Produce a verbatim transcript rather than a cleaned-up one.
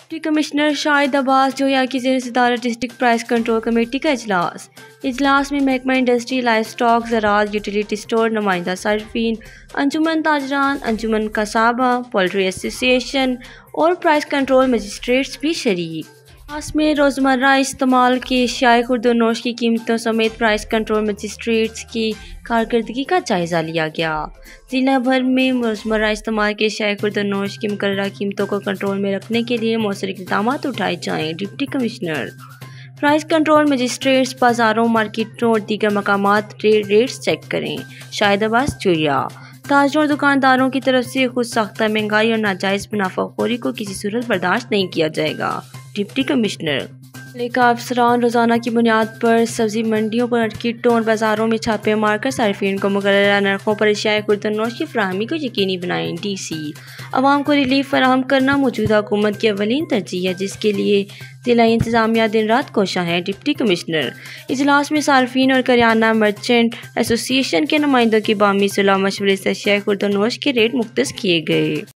Deputy commissioner Shahid Abbas Joya की ज़ेर सदारत डिस्ट्रिक्ट प्राइस कंट्रोल कमेटी का इजलास। इजलास में महकमा इंडस्ट्री, लाइफ स्टॉक, ज़राअत, यूटिलिटी स्टोर, नुमाइंदा सार्फिन, अंजुमन ताजरान, अंजुमन कसाबा, पोल्ट्री एसोसिएशन और प्राइस कंट्रोल मजिस्ट्रेट्स भी शरीक। इजलास में रोज़मर्रा इस्तेमाल की एशियाई खुर्दोनोश की कीमतों समेत प्राइस कंट्रोल मजिस्ट्रेट्स की कारकर्दगी का जायज़ा लिया गया। ज़िला भर में रोज़मर्रा इस्तेमाल के एशियाई खुर्दोनोश की मुकर्ररा कीमतों को कंट्रोल में रखने के लिए मौसर इक़दाम उठाए जाएँ। Deputy commissioner price control magistrates बाज़ारों, मार्केटों और दीगर मकामात ट्रेड रेट्स चेक करें। शाहिद अब्बास जोया। ताजरों और दुकानदारों की तरफ से खुद साख्ता महंगाई और नाजायज़ मुनाफाखोरी को किसी सूरत बर्दाश्त नहीं किया जाएगा। डिप्टी कमिश्नर लेखा अफसरान रोज़ाना की बुनियाद पर सब्जी मंडियों पर, मार्केटों और बाज़ारों में छापे मारकर सार्फिन को मुकर्ररा नरखों पर एशियाई खुर्दोनोश की फराहमी को यकीनी बनाएं। डी सी अवाम को रिलीफ फराहम करना मौजूदा हुकूमत की अवलीन तरजीह है, जिसके लिए ज़िला इंतज़ामिया दिन रात कोशा है। डिप्टी कमिश्नर इजलास में सार्फिन और करियाना मर्चेंट एसोसिएशन के नुमाइंदों की बामी सुलह मशवरे से एशियाई खुर्दोनोश के रेट मुख्तस किए गए।